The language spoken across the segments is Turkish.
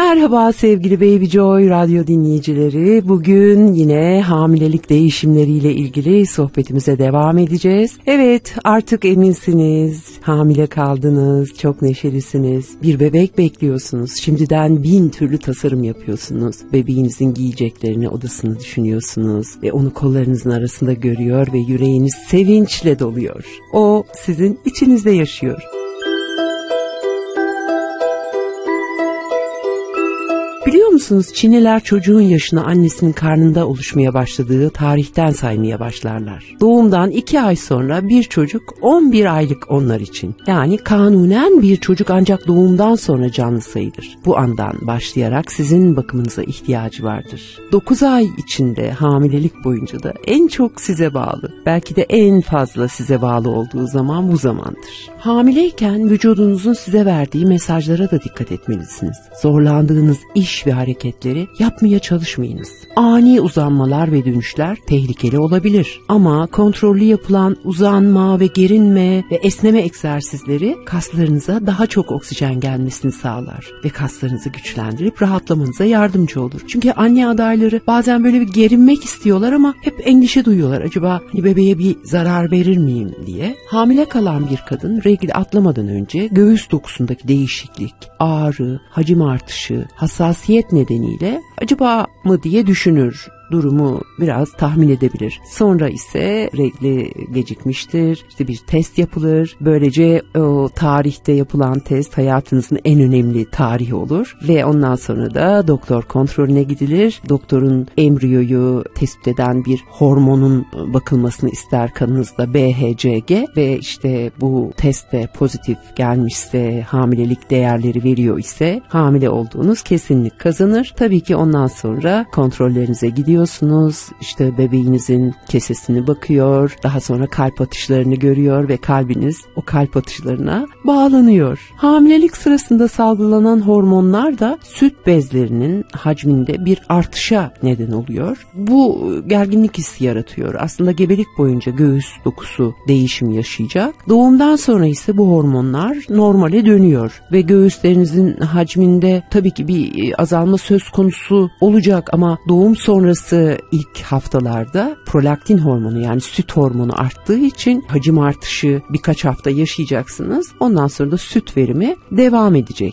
Merhaba sevgili Baby Joy radyo dinleyicileri. Bugün yine hamilelik değişimleriyle ilgili sohbetimize devam edeceğiz. Evet, artık eminsiniz, hamile kaldınız, çok neşelisiniz. Bir bebek bekliyorsunuz. Şimdiden 1000 türlü tasarım yapıyorsunuz. Bebeğinizin giyeceklerini, odasını düşünüyorsunuz ve onu kollarınızın arasında görüyor ve yüreğiniz sevinçle doluyor. O sizin içinizde yaşıyor. Biliyor musunuz, Çinliler çocuğun yaşını annesinin karnında oluşmaya başladığı tarihten saymaya başlarlar. Doğumdan 2 ay sonra bir çocuk 11 aylık onlar için. Yani kanunen bir çocuk ancak doğumdan sonra canlı sayılır. Bu andan başlayarak sizin bakımınıza ihtiyacı vardır. 9 ay içinde hamilelik boyunca da en çok size bağlı, belki de en fazla size bağlı olduğu zaman bu zamandır. Hamileyken vücudunuzun size verdiği mesajlara da dikkat etmelisiniz. Zorlandığınız iş ve hareketleri yapmaya çalışmayınız. Ani uzanmalar ve dönüşler tehlikeli olabilir. Ama kontrollü yapılan uzanma ve gerinme ve esneme egzersizleri kaslarınıza daha çok oksijen gelmesini sağlar ve kaslarınızı güçlendirip rahatlamanıza yardımcı olur. Çünkü anne adayları bazen böyle bir gerinmek istiyorlar ama hep endişe duyuyorlar. Acaba bebeğe bir zarar verir miyim diye. Hamile kalan bir kadın regl atlamadan önce göğüs dokusundaki değişiklik, ağrı, hacim artışı, hassasiyet nedeniyle acaba mı diye düşünür. Durumu biraz tahmin edebilir. Sonra ise regli gecikmiştir. İşte bir test yapılır. Böylece o tarihte yapılan test hayatınızın en önemli tarihi olur. Ve ondan sonra da doktor kontrolüne gidilir. Doktorun embriyoyu tespit eden bir hormonun bakılmasını ister kanınızda, BHCG. Ve işte bu testte pozitif gelmişse, hamilelik değerleri veriyor ise hamile olduğunuz kesinlik kazanır. Tabii ki ondan sonra kontrollerinize gidiyor. İşte bebeğinizin kesesini bakıyor, daha sonra kalp atışlarını görüyor ve kalbiniz o kalp atışlarına bağlanıyor. Hamilelik sırasında salgılanan hormonlar da süt bezlerinin hacminde bir artışa neden oluyor. Bu gerginlik hissi yaratıyor. Aslında gebelik boyunca göğüs dokusu değişim yaşayacak. Doğumdan sonra ise bu hormonlar normale dönüyor ve göğüslerinizin hacminde tabii ki bir azalma söz konusu olacak ama doğum sonrası ilk haftalarda prolaktin hormonu yani süt hormonu arttığı için hacim artışı birkaç hafta yaşayacaksınız. Ondan sonra da süt verimi devam edecek.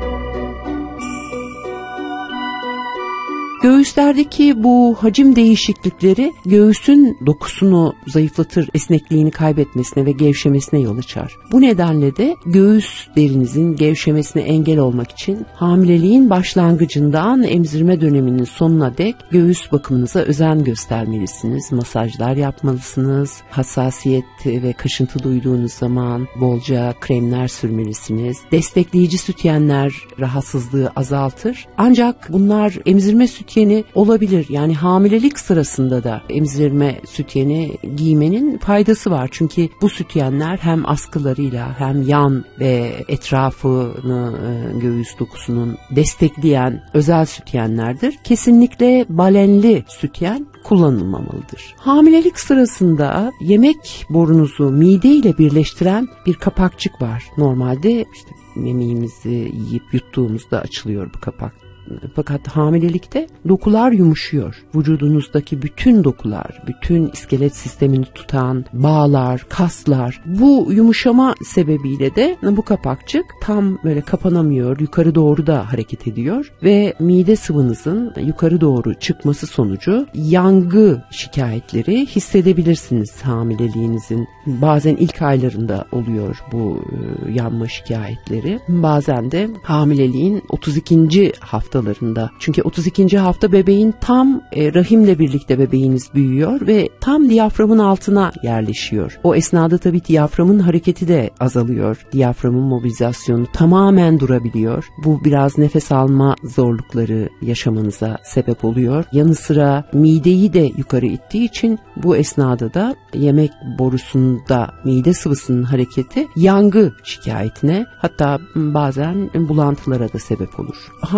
Göğüslerdeki bu hacim değişiklikleri göğsün dokusunu zayıflatır, esnekliğini kaybetmesine ve gevşemesine yol açar. Bu nedenle de göğüs derinizin gevşemesine engel olmak için hamileliğin başlangıcından emzirme döneminin sonuna dek göğüs bakımınıza özen göstermelisiniz. Masajlar yapmalısınız. Hassasiyet ve kaşıntı duyduğunuz zaman bolca kremler sürmelisiniz. Destekleyici sütyenler rahatsızlığı azaltır. Ancak bunlar emzirme sütyeni olabilir. Yani hamilelik sırasında da emzirme sütyeni giymenin faydası var. Çünkü bu sütyenler hem askılarıyla hem yan ve etrafını göğüs dokusunun destekleyen özel sütyenlerdir. Kesinlikle balenli sütyen kullanılmamalıdır. Hamilelik sırasında yemek borunuzu mide ile birleştiren bir kapakçık var. Normalde işte yemeğimizi yiyip yuttuğumuzda açılıyor bu kapak. Fakat hamilelikte dokular yumuşuyor. Vücudunuzdaki bütün dokular, bütün iskelet sistemini tutan bağlar, kaslar, bu yumuşama sebebiyle de bu kapakçık tam böyle kapanamıyor, yukarı doğru da hareket ediyor ve mide sıvınızın yukarı doğru çıkması sonucu yangı şikayetleri hissedebilirsiniz hamileliğinizin. Bazen ilk aylarında oluyor bu yanma şikayetleri. Bazen de hamileliğin 32. haftalarında. Çünkü 32. hafta bebeğin tam rahimle birlikte bebeğiniz büyüyor ve tam diyaframın altına yerleşiyor. O esnada tabii diyaframın hareketi de azalıyor. Diyaframın mobilizasyonu tamamen durabiliyor. Bu biraz nefes alma zorlukları yaşamanıza sebep oluyor. Yanı sıra mideyi de yukarı ittiği için bu esnada da yemek borusunda mide sıvısının hareketi yangı şikayetine, hatta bazen bulantılara da sebep olur. Hamileliğin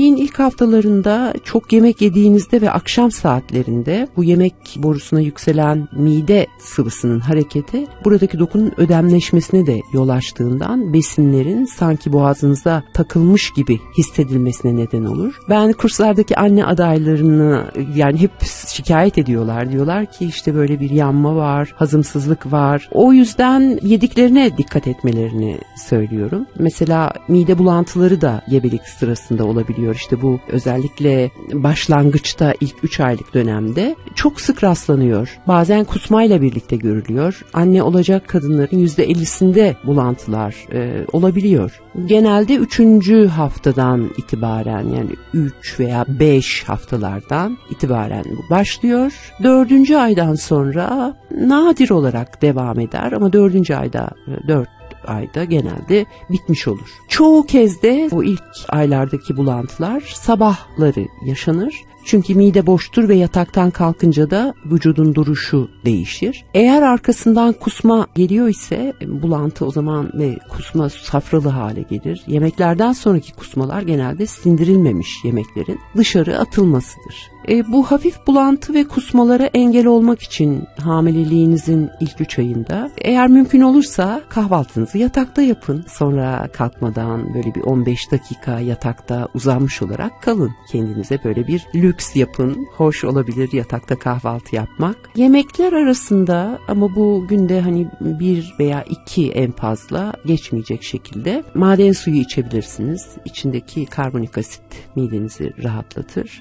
Gebeliğin ilk haftalarında çok yemek yediğinizde ve akşam saatlerinde bu yemek borusuna yükselen mide sıvısının hareketi buradaki dokunun ödemleşmesine de yol açtığından besinlerin sanki boğazınıza takılmış gibi hissedilmesine neden olur. Ben kurslardaki anne adaylarını yani hep şikayet ediyorlar. Diyorlar ki işte böyle bir yanma var, hazımsızlık var. O yüzden yediklerine dikkat etmelerini söylüyorum. Mesela mide bulantıları da gebelik sırasında olabiliyor. İşte bu özellikle başlangıçta ilk 3 aylık dönemde çok sık rastlanıyor. Bazen kusmayla birlikte görülüyor. Anne olacak kadınların %50'sinde bulantılar olabiliyor. Genelde 3. haftadan itibaren yani 3 veya 5 haftalardan itibaren bu başlıyor. 4. aydan sonra nadir olarak devam eder ama 4. ayda genelde bitmiş olur. Çoğu kez de o ilk aylardaki bulantılar sabahları yaşanır. Çünkü mide boştur ve yataktan kalkınca da vücudun duruşu değişir. Eğer arkasından kusma geliyor ise bulantı o zaman ve kusma safralı hale gelir. Yemeklerden sonraki kusmalar genelde sindirilmemiş yemeklerin dışarı atılmasıdır. Bu hafif bulantı ve kusmalara engel olmak için hamileliğinizin ilk 3 ayında eğer mümkün olursa kahvaltınızı yatakta yapın. Sonra kalkmadan böyle bir 15 dakika yatakta uzanmış olarak kalın. Kendinize böyle bir lüks yapın. Hoş olabilir yatakta kahvaltı yapmak. Yemekler arasında ama bu günde hani 1 veya 2 en fazla geçmeyecek şekilde maden suyu içebilirsiniz. İçindeki karbonik asit midenizi rahatlatır.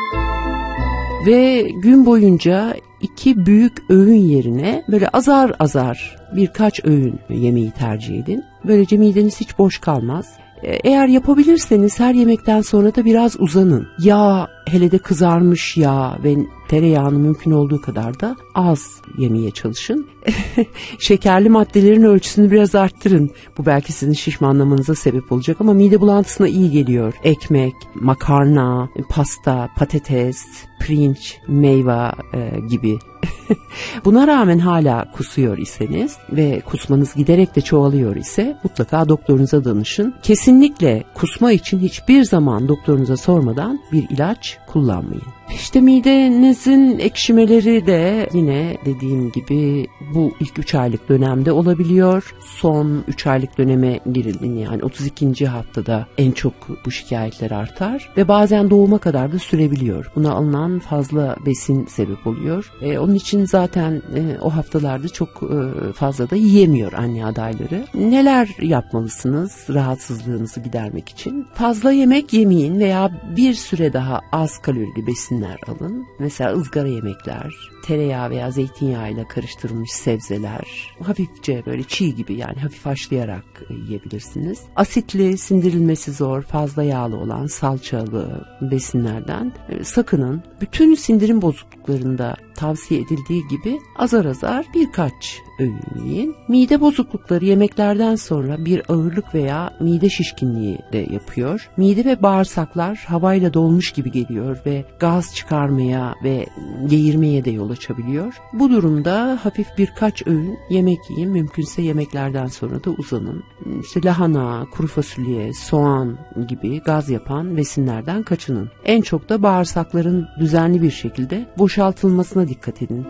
Ve gün boyunca 2 büyük öğün yerine böyle azar azar birkaç öğün yemeği tercih edin. Böylece mideniz hiç boş kalmaz. Eğer yapabilirseniz her yemekten sonra da biraz uzanın. Yağ, hele de kızarmış yağ ve tereyağını mümkün olduğu kadar da az yemeye çalışın. Şekerli maddelerin ölçüsünü biraz arttırın. Bu belki sizin şişmanlamanıza sebep olacak ama mide bulantısına iyi geliyor. Ekmek, makarna, pasta, patates, pirinç, meyve gibi. Buna rağmen hala kusuyor iseniz ve kusmanız giderek de çoğalıyor ise mutlaka doktorunuza danışın. Kesinlikle kusma için hiçbir zaman doktorunuza sormadan bir ilaç kullanmayın. İşte midenizin ekşimeleri de yine dediğim gibi bu ilk 3 aylık dönemde olabiliyor. Son 3 aylık döneme girildiğinde yani 32. haftada en çok bu şikayetler artar ve bazen doğuma kadar da sürebiliyor. Buna alınan fazla besin sebep oluyor. Onun için zaten o haftalarda çok fazla da yiyemiyor anne adayları. Neler yapmalısınız rahatsızlığınızı gidermek için? Fazla yemek yemeyin veya bir süre daha az kalorili besinler alın. Mesela ızgara yemekler, tereyağı veya zeytinyağıyla karıştırılmış sebzeler, hafifçe böyle çiğ gibi yani hafif haşlayarak yiyebilirsiniz. Asitli, sindirilmesi zor, fazla yağlı olan salçalı besinlerden sakının. Bütün sindirim bozukluklarında tavsiye edildiği gibi azar azar birkaç öğün yiyin. Mide bozuklukları yemeklerden sonra bir ağırlık veya mide şişkinliği de yapıyor. Mide ve bağırsaklar havayla dolmuş gibi geliyor ve gaz çıkarmaya ve geğirmeye de yol açabiliyor. Bu durumda hafif birkaç öğün yemek yiyin. Mümkünse yemeklerden sonra da uzanın. İşte lahana, kuru fasulye, soğan gibi gaz yapan besinlerden kaçının. En çok da bağırsakların düzenli bir şekilde boşaltılmasına dikkat edin.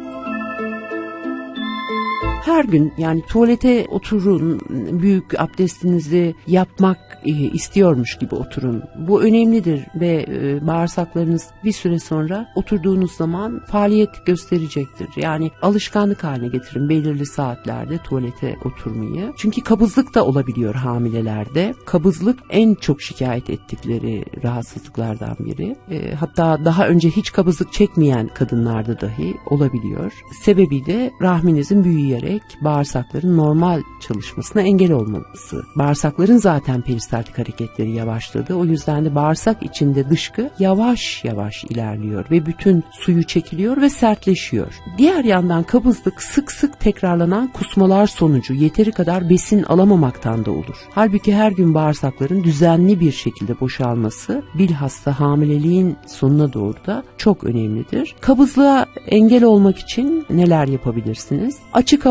Her gün yani tuvalete oturun, büyük abdestinizi yapmak istiyormuş gibi oturun. Bu önemlidir ve bağırsaklarınız bir süre sonra oturduğunuz zaman faaliyet gösterecektir. Yani alışkanlık haline getirin belirli saatlerde tuvalete oturmayı. Çünkü kabızlık da olabiliyor hamilelerde. Kabızlık en çok şikayet ettikleri rahatsızlıklardan biri. Hatta daha önce hiç kabızlık çekmeyen kadınlarda dahi olabiliyor. Sebebi de rahminizin büyüyerek bağırsakların normal çalışmasına engel olması. Bağırsakların zaten peristaltik hareketleri yavaşladı. O yüzden de bağırsak içinde dışkı yavaş yavaş ilerliyor ve bütün suyu çekiliyor ve sertleşiyor. Diğer yandan kabızlık sık sık tekrarlanan kusmalar sonucu yeteri kadar besin alamamaktan da olur. Halbuki her gün bağırsakların düzenli bir şekilde boşalması bilhassa hamileliğin sonuna doğru da çok önemlidir. Kabızlığa engel olmak için neler yapabilirsiniz? Açık hava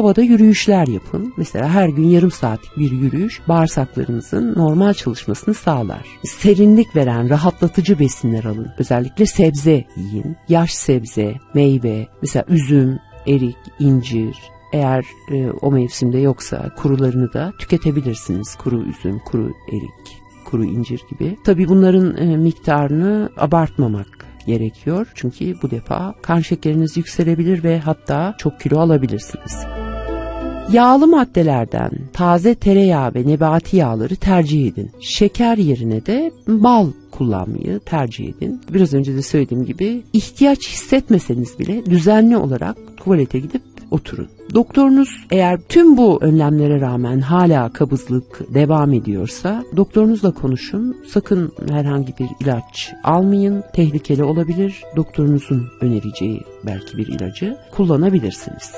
havada yürüyüşler yapın. Mesela her gün yarım saatlik bir yürüyüş bağırsaklarınızın normal çalışmasını sağlar. Serinlik veren rahatlatıcı besinler alın. Özellikle sebze yiyin. Yaş sebze, meyve, mesela üzüm, erik, incir. Eğer o mevsimde yoksa kurularını da tüketebilirsiniz. Kuru üzüm, kuru erik, kuru incir gibi. Tabii bunların miktarını abartmamak gerekiyor. Çünkü bu defa kan şekeriniz yükselebilir ve hatta çok kilo alabilirsiniz. Yağlı maddelerden taze tereyağı ve nebati yağları tercih edin. Şeker yerine de bal kullanmayı tercih edin. Biraz önce de söylediğim gibi ihtiyaç hissetmeseniz bile düzenli olarak tuvalete gidip oturun. Doktorunuz eğer tüm bu önlemlere rağmen hala kabızlık devam ediyorsa doktorunuzla konuşun. Sakın herhangi bir ilaç almayın. Tehlikeli olabilir. Doktorunuzun önereceği belki bir ilacı kullanabilirsiniz.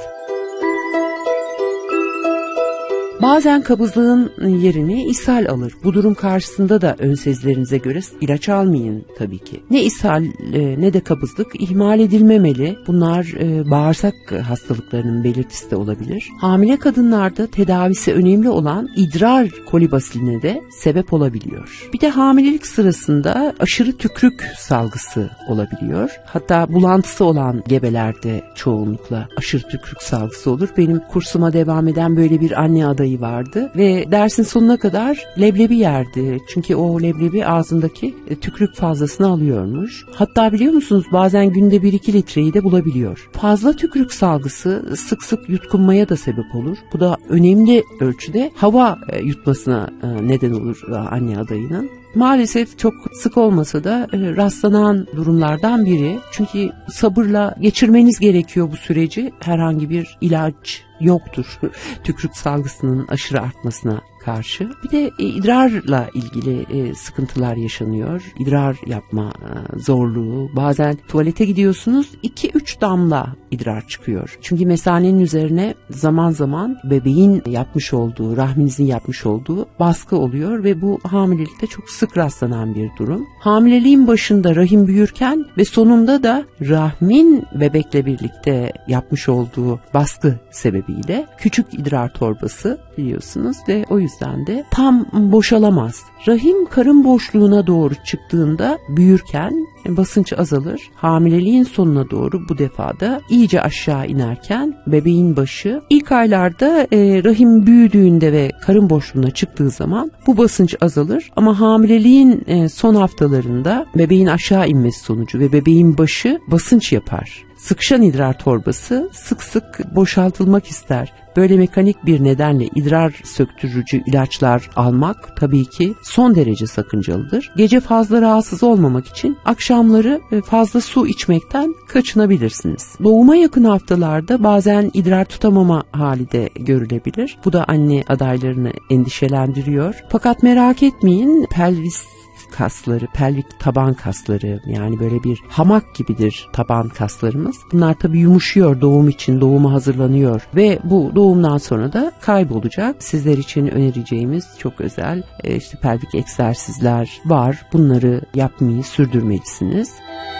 Bazen kabızlığın yerini ishal alır. Bu durum karşısında da ön sezilerinize göre ilaç almayın tabii ki. Ne ishal ne de kabızlık ihmal edilmemeli. Bunlar bağırsak hastalıklarının belirtisi de olabilir. Hamile kadınlarda tedavisi önemli olan idrar kolibasiline de sebep olabiliyor. Bir de hamilelik sırasında aşırı tükrük salgısı olabiliyor. Hatta bulantısı olan gebelerde çoğunlukla aşırı tükrük salgısı olur. Benim kursuma devam eden böyle bir anne adayı vardı ve dersin sonuna kadar leblebi yerdi. Çünkü o leblebi ağzındaki tükrük fazlasını alıyormuş. Hatta biliyor musunuz bazen günde 1-2 litreyi de bulabiliyor. Fazla tükrük salgısı sık sık yutkunmaya da sebep olur. Bu da önemli ölçüde hava yutmasına neden olur anne adayının. Maalesef çok sık olmasa da rastlanan durumlardan biri. Çünkü sabırla geçirmeniz gerekiyor bu süreci. Herhangi bir ilaç yoktur tükrük salgısının aşırı artmasına karşı. Bir de idrarla ilgili sıkıntılar yaşanıyor. İdrar yapma zorluğu. Bazen tuvalete gidiyorsunuz 2-3 damla idrar çıkıyor. Çünkü mesanenin üzerine zaman zaman bebeğin yapmış olduğu, rahminizin yapmış olduğu baskı oluyor ve bu hamilelikte çok sık rastlanan bir durum. Hamileliğin başında rahim büyürken ve sonunda da rahmin bebekle birlikte yapmış olduğu baskı sebebiyle küçük idrar torbası biliyorsunuz ve o yüzden de tam boşalamaz. Rahim karın boşluğuna doğru çıktığında büyürken basınç azalır. Hamileliğin sonuna doğru bu defada iyice aşağı inerken bebeğin başı ilk aylarda rahim büyüdüğünde ve karın boşluğuna çıktığı zaman bu basınç azalır. Ama hamileliğin son haftalarında bebeğin aşağı inmesi sonucu ve bebeğin başı basınç yapar. Sıkışan idrar torbası sık sık boşaltılmak ister. Böyle mekanik bir nedenle idrar söktürücü ilaçlar almak tabii ki son derece sakıncalıdır. Gece fazla rahatsız olmamak için akşamları fazla su içmekten kaçınabilirsiniz. Doğuma yakın haftalarda bazen idrar tutamama hali de görülebilir. Bu da anne adaylarını endişelendiriyor. Fakat merak etmeyin, pelvis kasları, pelvik taban kasları, yani böyle bir hamak gibidir taban kaslarımız. Bunlar tabii yumuşuyor doğum için, doğuma hazırlanıyor ve bu doğumdan sonra da kaybolacak. Sizler için önereceğimiz çok özel işte pelvik egzersizler var. Bunları yapmayı sürdürmelisiniz.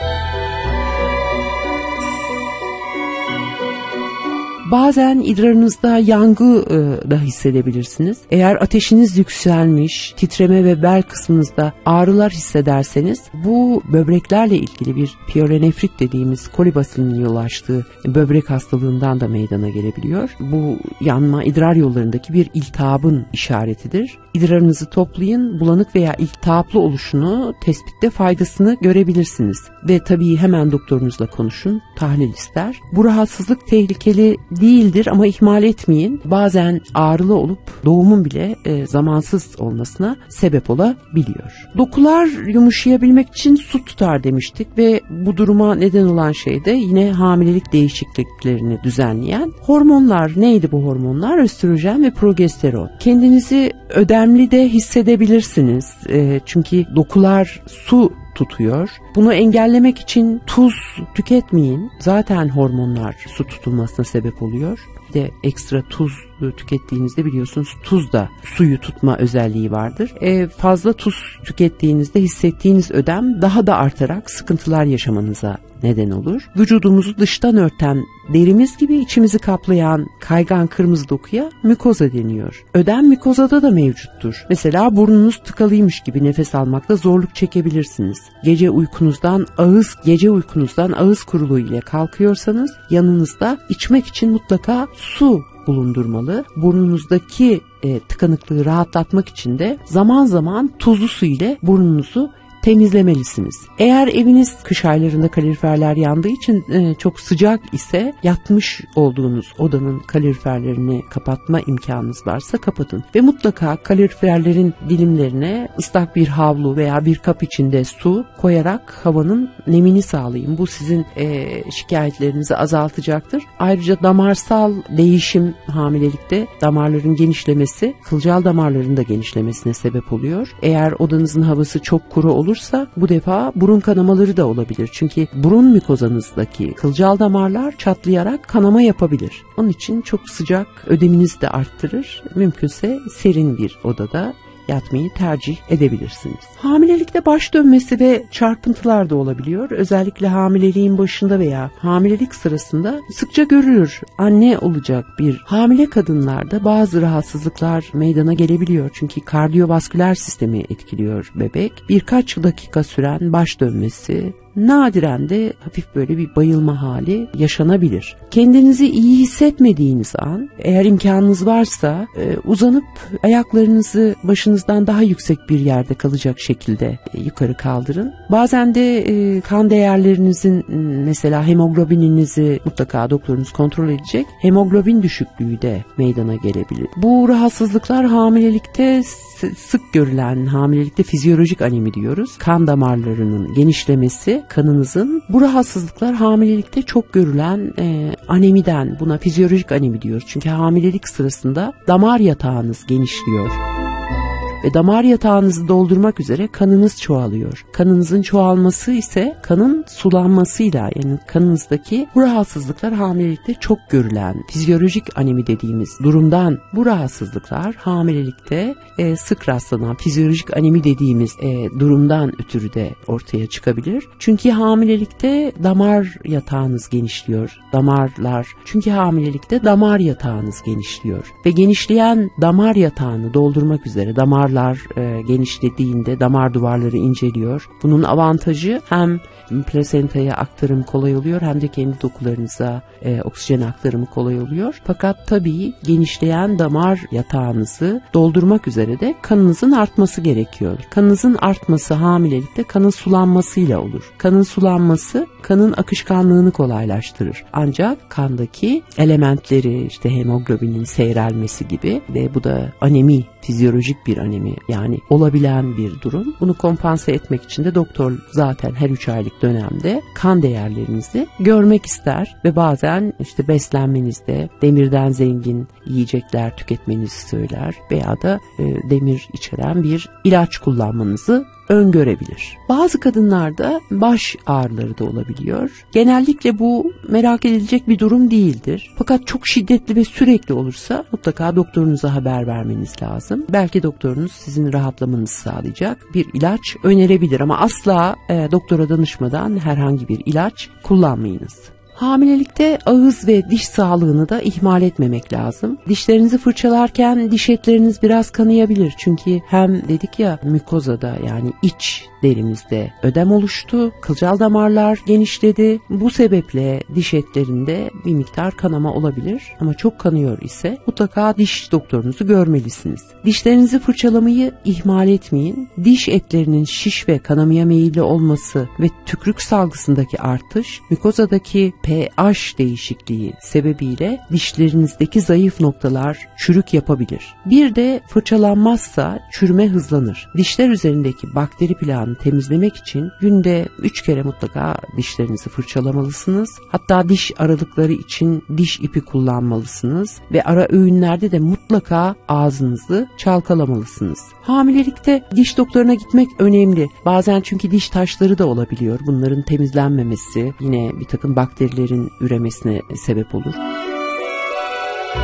Bazen idrarınızda yangı da hissedebilirsiniz. Eğer ateşiniz yükselmiş, titreme ve bel kısmınızda ağrılar hissederseniz bu böbreklerle ilgili bir pielonefrit dediğimiz kolibasilinin yol açtığı böbrek hastalığından da meydana gelebiliyor. Bu yanma idrar yollarındaki bir iltihabın işaretidir. İdrarınızı toplayın, bulanık veya iltihaplı oluşunu tespitte faydasını görebilirsiniz. Ve tabii hemen doktorunuzla konuşun, tahlil ister. Bu rahatsızlık tehlikeli değildir ama ihmal etmeyin. Bazen ağrılı olup doğumun bile zamansız olmasına sebep olabiliyor. Dokular yumuşayabilmek için su tutar demiştik ve bu duruma neden olan şey de yine hamilelik değişikliklerini düzenleyen hormonlar. Neydi bu hormonlar? Östrojen ve progesteron. Kendinizi ödemli de hissedebilirsiniz. Çünkü dokular su tutuyor. Bunu engellemek için tuz tüketmeyin. Zaten hormonlar su tutulmasına sebep oluyor. Bir de ekstra tuz tükettiğinizde biliyorsunuz tuz da suyu tutma özelliği vardır. Fazla tuz tükettiğinizde hissettiğiniz ödem daha da artarak sıkıntılar yaşamanıza neden olur. Vücudumuzu dıştan örten derimiz gibi içimizi kaplayan kaygan kırmızı dokuya mükoza deniyor. Ödem mükozada da mevcuttur. Mesela burnunuz tıkalıymış gibi nefes almakta zorluk çekebilirsiniz. Gece uykunuzdan ağız kuruluğu ile kalkıyorsanız yanınızda içmek için mutlaka su bulundurmalı. Burnunuzdaki tıkanıklığı rahatlatmak için de zaman zaman tuzlu su ile burnunuzu temizlemelisiniz. Eğer eviniz kış aylarında kaloriferler yandığı için çok sıcak ise yatmış olduğunuz odanın kaloriferlerini kapatma imkanınız varsa kapatın. Ve mutlaka kaloriferlerin dilimlerine ıslak bir havlu veya bir kap içinde su koyarak havanın nemini sağlayın. Bu sizin şikayetlerinizi azaltacaktır. Ayrıca damarsal değişim hamilelikte damarların genişlemesi kılcal damarların da genişlemesine sebep oluyor. Eğer odanızın havası çok kuru olursa bu defa burun kanamaları da olabilir. Çünkü burun mikozanızdaki kılcal damarlar çatlayarak kanama yapabilir. Onun için çok sıcak ödeminizi de arttırır. Mümkünse serin bir odada yatmayı tercih edebilirsiniz. Hamilelikte baş dönmesi ve çarpıntılar da olabiliyor. Özellikle hamileliğin başında veya hamilelik sırasında sıkça görülür. Anne olacak bir hamile kadınlarda bazı rahatsızlıklar meydana gelebiliyor. Çünkü kardiyovasküler sistemi etkiliyor bebek. Birkaç dakika süren baş dönmesi, nadiren de hafif böyle bir bayılma hali yaşanabilir. Kendinizi iyi hissetmediğiniz an eğer imkanınız varsa uzanıp ayaklarınızı başınızdan daha yüksek bir yerde kalacak şekilde yukarı kaldırın. Bazen de kan değerlerinizin mesela hemoglobininizi mutlaka doktorunuz kontrol edecek. Hemoglobin düşüklüğü de meydana gelebilir. Bu rahatsızlıklar hamilelikte sık görülen hamilelikte fizyolojik anemi diyoruz. Kan damarlarının genişlemesi kanınızın bu rahatsızlıklar hamilelikte çok görülen anemiden buna fizyolojik anemi diyoruz. Çünkü hamilelik sırasında damar yatağınız genişliyor. Ve damar yatağınızı doldurmak üzere kanınız çoğalıyor. Kanınızın çoğalması ise kanın sulanmasıyla yani kanınızdaki bu rahatsızlıklar hamilelikte çok görülen fizyolojik anemi dediğimiz durumdan bu rahatsızlıklar hamilelikte sık rastlanan fizyolojik anemi dediğimiz durumdan ötürü de ortaya çıkabilir. Çünkü hamilelikte damar yatağınız genişliyor. Çünkü hamilelikte damar yatağınız genişliyor. Ve genişleyen damar yatağını doldurmak üzere damarlar genişlediğinde damar duvarları inceliyor. Bunun avantajı hem plasentaya aktarım kolay oluyor hem de kendi dokularınıza oksijen aktarımı kolay oluyor. Fakat tabii genişleyen damar yatağınızı doldurmak üzere de kanınızın artması gerekiyor. Kanınızın artması hamilelikte kanın sulanmasıyla olur. Kanın sulanması kanın akışkanlığını kolaylaştırır. Ancak kandaki elementleri işte hemoglobinin seyrelmesi gibi ve bu da anemi, fizyolojik bir anemi yani olabilen bir durum. Bunu kompanse etmek için de doktor zaten her 3 aylık dönemde kan değerlerinizi görmek ister ve bazen işte beslenmenizde demirden zengin yiyecekler tüketmenizi söyler veya da demir içeren bir ilaç kullanmanızı öngörebilir. Bazı kadınlarda baş ağrıları da olabiliyor. Genellikle bu merak edilecek bir durum değildir. Fakat çok şiddetli ve sürekli olursa mutlaka doktorunuza haber vermeniz lazım. Belki doktorunuz sizin rahatlamanızı sağlayacak bir ilaç önerebilir ama asla doktora danışmadan herhangi bir ilaç kullanmayınız. Hamilelikte ağız ve diş sağlığını da ihmal etmemek lazım. Dişlerinizi fırçalarken diş etleriniz biraz kanayabilir. Çünkü hem dedik ya mükozada yani iç derimizde ödem oluştu, kılcal damarlar genişledi. Bu sebeple diş etlerinde bir miktar kanama olabilir. Ama çok kanıyor ise mutlaka diş doktorunuzu görmelisiniz. Dişlerinizi fırçalamayı ihmal etmeyin. Diş etlerinin şiş ve kanamaya meyilli olması ve tükrük salgısındaki artış, mükozadaki pH değişikliği sebebiyle dişlerinizdeki zayıf noktalar çürük yapabilir. Bir de fırçalanmazsa çürüme hızlanır. Dişler üzerindeki bakteri plağını temizlemek için günde 3 kere mutlaka dişlerinizi fırçalamalısınız. Hatta diş aralıkları için diş ipi kullanmalısınız ve ara öğünlerde de mutlaka ağzınızı çalkalamalısınız. Hamilelikte diş doktoruna gitmek önemli. Bazen çünkü diş taşları da olabiliyor. Bunların temizlenmemesi yine bir takım bakterilerin üremesine sebep olur.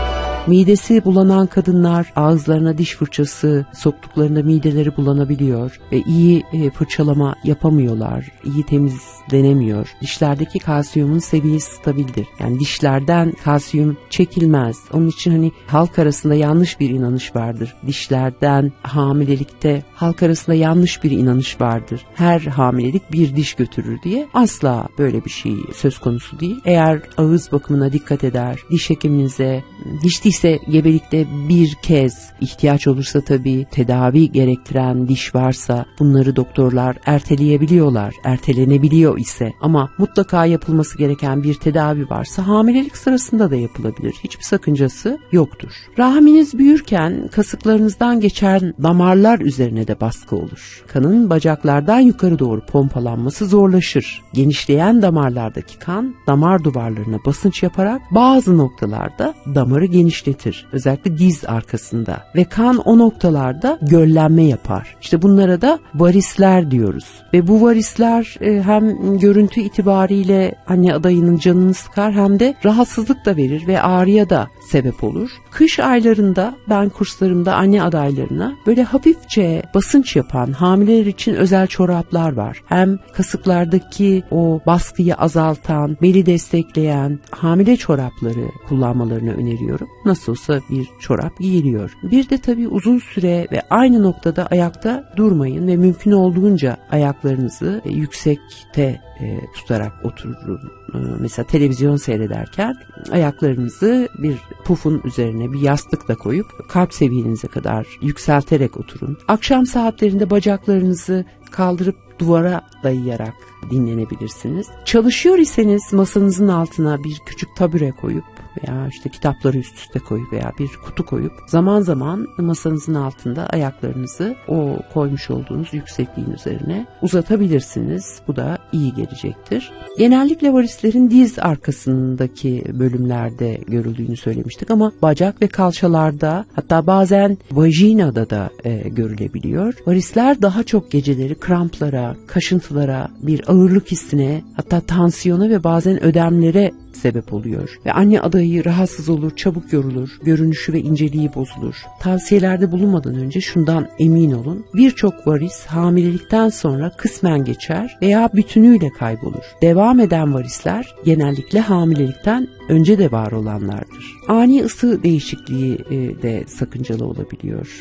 Midesi bulanan kadınlar ağızlarına diş fırçası soktuklarında mideleri bulanabiliyor ve iyi fırçalama yapamıyorlar, iyi temizlenemiyor. Dişlerdeki kalsiyumun seviyesi stabildir. Yani dişlerden kalsiyum çekilmez. Onun için hani halk arasında yanlış bir inanış vardır. Dişlerden hamilelikte halk arasında yanlış bir inanış vardır. Her hamilelik bir diş götürür diye. Asla böyle bir şey söz konusu değil. Eğer ağız bakımına dikkat eder, diş hekiminize, hiç değilse gebelikte bir kez, ihtiyaç olursa tabii tedavi gerektiren diş varsa bunları doktorlar erteleyebiliyorlar. Ertelenebiliyor ise, ama mutlaka yapılması gereken bir tedavi varsa hamilelik sırasında da yapılabilir. Hiçbir sakıncası yoktur. Rahminiz büyürken kasıklarınızdan geçen damarlar üzerine de baskı olur. Kanın bacaklardan yukarı doğru pompalanması zorlaşır. Genişleyen damarlardaki kan damar duvarlarına basınç yaparak bazı noktalarda damarı genişletir. Özellikle diz arkasında ve kan o noktalarda göllenme yapar. İşte bunlara da varisler diyoruz. Ve bu varisler hem görüntü itibariyle anne adayının canını sıkar hem de rahatsızlık da verir ve ağrıya da sebep olur. Kış aylarında ben kurslarımda anne adaylarına böyle hafifçe basınç yapan hamileler için özel çoraplar var. Hem kasıklardaki o baskıyı azaltan, beli destekleyen hamile çorapları kullanmalarını öneriyorum. Nasıl olsa bir çorap giyiliyor. Bir de tabii uzun süre ve aynı noktada ayakta durmayın ve mümkün olduğunca ayaklarınızı yüksekte tutarak oturun. Mesela televizyon seyrederken ayaklarınızı bir pufun üzerine bir yastıkla koyup kalp seviyenize kadar yükselterek oturun. Akşam saatlerinde bacaklarınızı kaldırıp duvara dayayarak dinlenebilirsiniz. Çalışıyor iseniz masanızın altına bir küçük tabure koyup veya işte kitapları üst üste koyup veya bir kutu koyup zaman zaman masanızın altında ayaklarınızı o koymuş olduğunuz yüksekliğin üzerine uzatabilirsiniz. Bu da iyi gelecektir. Genellikle varislerin diz arkasındaki bölümlerde görüldüğünü söylemiştik ama bacak ve kalçalarda, hatta bazen vajinada da görülebiliyor. Varisler daha çok geceleri kramplara, kaşıntılara, bir ağırlık hissine, hatta tansiyona ve bazen ödemlere sebep oluyor. Ve anne adayı rahatsız olur, çabuk yorulur, görünüşü ve inceliği bozulur. Tavsiyelerde bulunmadan önce şundan emin olun: birçok varis hamilelikten sonra kısmen geçer veya bütünüyle kaybolur. Devam eden varisler genellikle hamilelikten önce de var olanlardır. Ani ısı değişikliği de sakıncalı olabiliyor.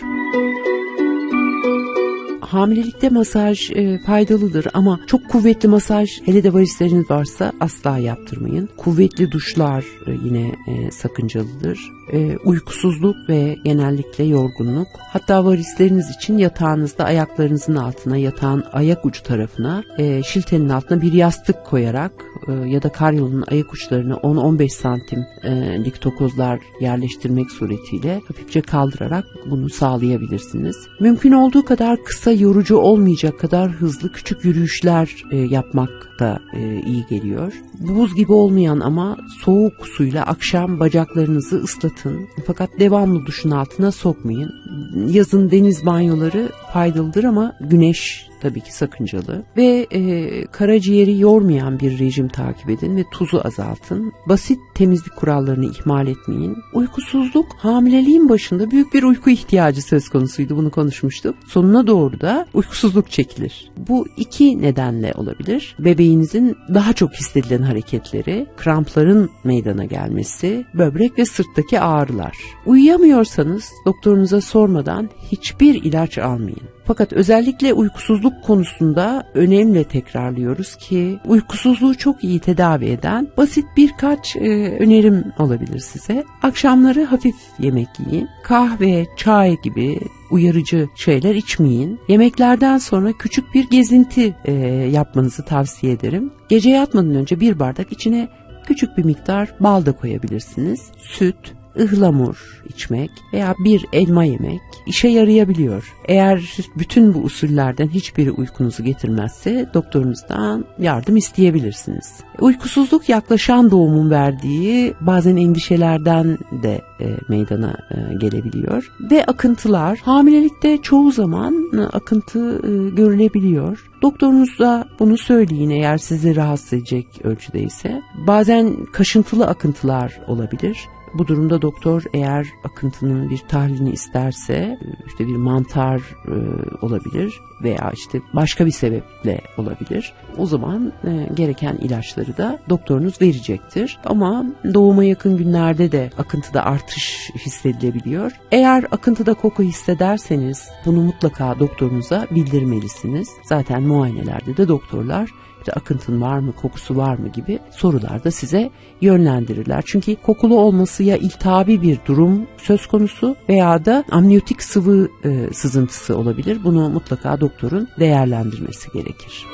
Hamilelikte masaj faydalıdır ama çok kuvvetli masaj, hele de varisleriniz varsa asla yaptırmayın. Kuvvetli duşlar yine sakıncalıdır. Uykusuzluk ve genellikle yorgunluk. Hatta varisleriniz için yatağınızda ayaklarınızın altına, yatağın ayak ucu tarafına, şiltenin altına bir yastık koyarak ya da karyolunun ayak uçlarına 10-15 santimlik tokozlar yerleştirmek suretiyle hafifçe kaldırarak bunu sağlayabilirsiniz. Mümkün olduğu kadar kısa, yorucu olmayacak kadar hızlı küçük yürüyüşler yapmak da iyi geliyor. Buz gibi olmayan ama soğuk suyla akşam bacaklarınızı ıslatın. Fakat devamlı duşun altına sokmayın. Yazın deniz banyoları faydalıdır ama güneş tabii ki sakıncalı. Ve karaciğeri yormayan bir rejim takip edin ve tuzu azaltın. Basit temizlik kurallarını ihmal etmeyin. Uykusuzluk, hamileliğin başında büyük bir uyku ihtiyacı söz konusuydu. Bunu konuşmuştuk. Sonuna doğru da uykusuzluk çekilir. Bu iki nedenle olabilir: bebeğinizin daha çok hissedilen hareketleri, krampların meydana gelmesi, böbrek ve sırttaki ağrılar. Uyuyamıyorsanız doktorunuza sormadan hiçbir ilaç almayın. Fakat özellikle uykusuzluk konusunda önemli tekrarlıyoruz ki uykusuzluğu çok iyi tedavi eden basit birkaç önerim olabilir size. Akşamları hafif yemek yiyin. Kahve, çay gibi uyarıcı şeyler içmeyin. Yemeklerden sonra küçük bir gezinti yapmanızı tavsiye ederim. Gece yatmadan önce bir bardak içine küçük bir miktar bal da koyabilirsiniz. Süt, ıhlamur içmek veya bir elma yemek işe yarayabiliyor. Eğer bütün bu usullerden hiçbiri uykunuzu getirmezse doktorunuzdan yardım isteyebilirsiniz. Uykusuzluk yaklaşan doğumun verdiği bazen endişelerden de meydana gelebiliyor. Ve akıntılar, hamilelikte çoğu zaman akıntı görülebiliyor. Doktorunuza bunu söyleyin eğer sizi rahatsız edecek ölçüdeyse. Bazen kaşıntılı akıntılar olabilir. Bu durumda doktor eğer akıntının bir tahlilini isterse işte bir mantar olabilir veya işte başka bir sebeple olabilir. O zaman gereken ilaçları da doktorunuz verecektir. Ama doğuma yakın günlerde de akıntıda artış hissedilebiliyor. Eğer akıntıda koku hissederseniz bunu mutlaka doktorunuza bildirmelisiniz. Zaten muayenelerde de doktorlar akıntın var mı, kokusu var mı gibi sorularda size yönlendirirler. Çünkü kokulu olması ya iltihabi bir durum söz konusu veya da amniyotik sıvı sızıntısı olabilir. Bunu mutlaka doktorun değerlendirmesi gerekir.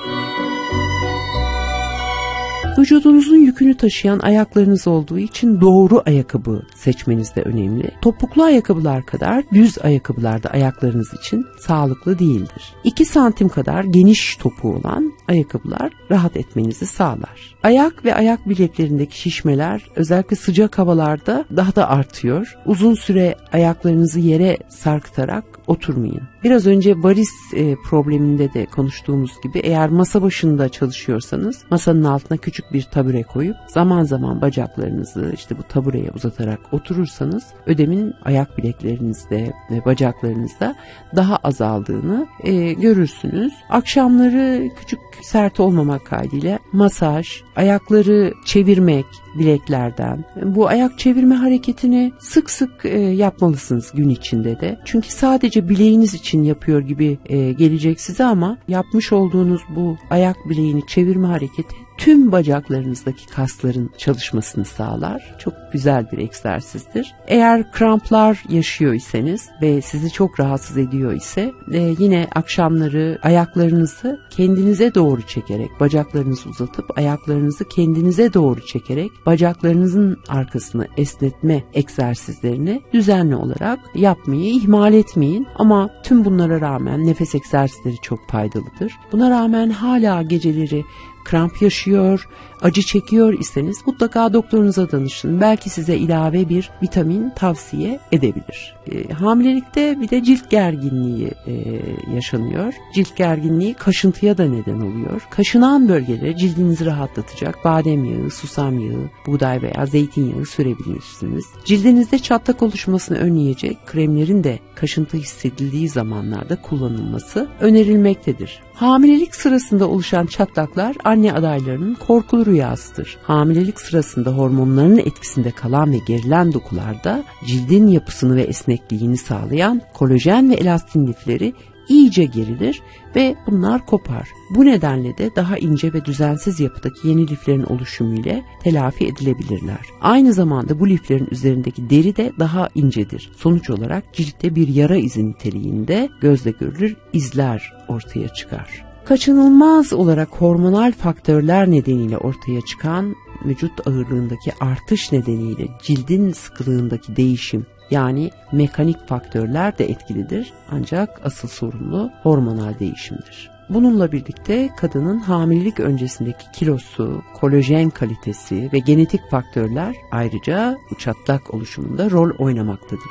Vücudunuzun yükünü taşıyan ayaklarınız olduğu için doğru ayakkabı seçmeniz de önemli. Topuklu ayakkabılar kadar düz ayakkabılar da ayaklarınız için sağlıklı değildir. 2 santim kadar geniş topuğu olan ayakkabılar rahat etmenizi sağlar. Ayak ve ayak bileklerindeki şişmeler özellikle sıcak havalarda daha da artıyor. Uzun süre ayaklarınızı yere sarkıtarak oturmayın. Biraz önce varis probleminde de konuştuğumuz gibi eğer masa başında çalışıyorsanız masanın altına küçük bir tabure koyup zaman zaman bacaklarınızı işte bu tabureye uzatarak oturursanız ödemin ayak bileklerinizde ve bacaklarınızda daha azaldığını görürsünüz. Akşamları küçük sert olmamak kaydıyla masaj, ayakları çevirmek bileklerden. Bu ayak çevirme hareketini sık sık yapmalısınız gün içinde de. Çünkü sadece bileğiniz için yapıyor gibi gelecek size ama yapmış olduğunuz bu ayak bileğini çevirme hareketi tüm bacaklarınızdaki kasların çalışmasını sağlar. Çok güzel bir egzersizdir. Eğer kramplar yaşıyor iseniz ve sizi çok rahatsız ediyor ise yine akşamları ayaklarınızı kendinize doğru çekerek, bacaklarınızı uzatıp ayaklarınızı kendinize doğru çekerek bacaklarınızın arkasını esnetme egzersizlerini düzenli olarak yapmayı ihmal etmeyin. Ama tüm bunlara rağmen nefes egzersizleri çok faydalıdır. Buna rağmen hala geceleri kramp yaşıyor, acı çekiyor iseniz mutlaka doktorunuza danışın. Belki size ilave bir vitamin tavsiye edebilir. Hamilelikte bir de cilt gerginliği yaşanıyor. Cilt gerginliği kaşıntıya da neden oluyor. Kaşınan bölgelere cildinizi rahatlatacak badem yağı, susam yağı, buğday veya zeytinyağı sürebilirsiniz. Cildinizde çatlak oluşmasını önleyecek kremlerin de kaşıntı hissedildiği zamanlarda kullanılması önerilmektedir. Hamilelik sırasında oluşan çatlaklar anne adaylarının korkulu rüyasıdır. Hamilelik sırasında hormonların etkisinde kalan ve gerilen dokularda cildin yapısını ve esnekliğini sağlayan kolajen ve elastin lifleri iyice gerilir ve bunlar kopar. Bu nedenle de daha ince ve düzensiz yapıdaki yeni liflerin oluşumu ile telafi edilebilirler. Aynı zamanda bu liflerin üzerindeki deri de daha incedir. Sonuç olarak ciltte bir yara izi niteliğinde gözle görülür izler ortaya çıkar. Kaçınılmaz olarak hormonal faktörler nedeniyle ortaya çıkan vücut ağırlığındaki artış nedeniyle cildin sıkılığındaki değişim yani mekanik faktörler de etkilidir ancak asıl sorumlu hormonal değişimdir. Bununla birlikte kadının hamilelik öncesindeki kilosu, kolajen kalitesi ve genetik faktörler ayrıca bu çatlak oluşumunda rol oynamaktadır.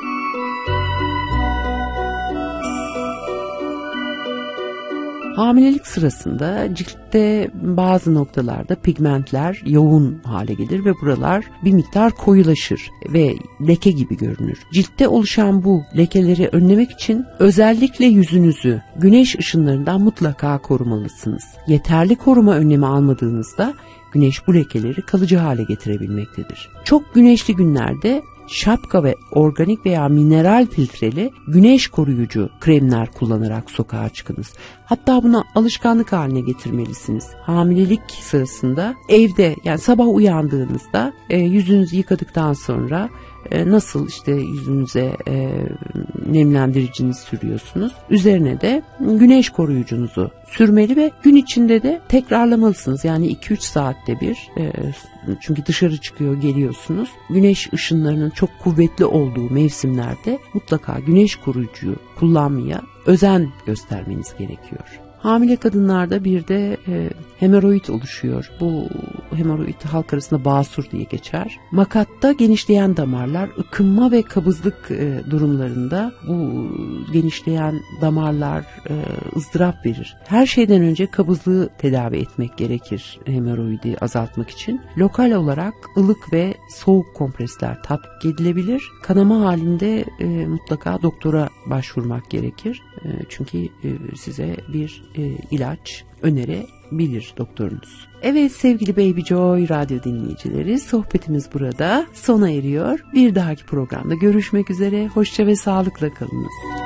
Hamilelik sırasında ciltte bazı noktalarda pigmentler yoğun hale gelir ve buralar bir miktar koyulaşır ve leke gibi görünür. Ciltte oluşan bu lekeleri önlemek için özellikle yüzünüzü güneş ışınlarından mutlaka korumalısınız. Yeterli koruma önlemi almadığınızda güneş bu lekeleri kalıcı hale getirebilmektedir. Çok güneşli günlerde şapka ve organik veya mineral filtreli güneş koruyucu kremler kullanarak sokağa çıkınız. Hatta buna alışkanlık haline getirmelisiniz. Hamilelik sırasında evde yani sabah uyandığınızda yüzünüzü yıkadıktan sonra nasıl işte yüzünüze nemlendiricinizi sürüyorsunuz. Üzerine de güneş koruyucunuzu sürmeli ve gün içinde de tekrarlamalısınız. Yani 2-3 saatte bir çünkü dışarı çıkıyor geliyorsunuz. Güneş ışınlarının çok kuvvetli olduğu mevsimlerde mutlaka güneş koruyucuyu kullanmaya özen göstermeniz gerekiyor. Hamile kadınlarda bir de hemoroid oluşuyor. Bu hemoroid halk arasında basur diye geçer. Makatta genişleyen damarlar, ıkınma ve kabızlık durumlarında bu genişleyen damarlar ızdırap verir. Her şeyden önce kabızlığı tedavi etmek gerekir hemoroidi azaltmak için. Lokal olarak ılık ve soğuk kompresler tatbik edilebilir. Kanama halinde mutlaka doktora başvurmak gerekir. Çünkü size bir ilaç önerebilir doktorunuz. Evet sevgili Baby Joy radyo dinleyicileri, sohbetimiz burada sona eriyor. Bir dahaki programda görüşmek üzere. Hoşça ve sağlıkla kalınız.